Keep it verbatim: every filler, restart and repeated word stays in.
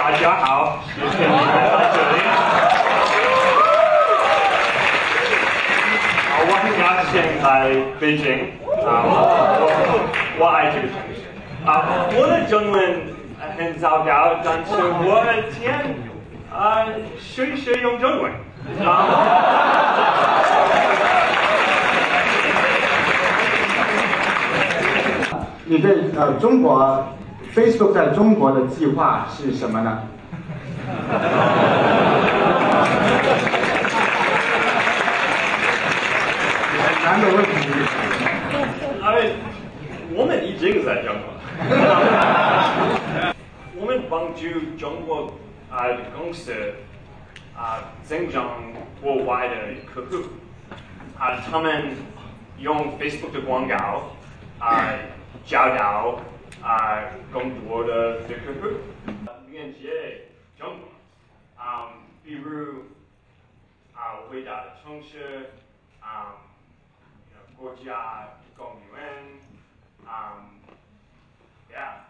大家好，谢谢你来到这里。啊，我很高兴来北京。啊，我我爱这个城市。啊，我的中文很糟糕，但是我的天，啊，学一学用中文。啊。 你对呃中国 Facebook 在中国的计划是什么呢？很难的问题。 呃，我们已经在中国，我们帮助中国啊的公司啊增长国外的客户，啊他们用 Facebook 的广告啊找到啊更多的客户，连接中国，啊比如啊伟大的城市啊。国家公园，um, yeah.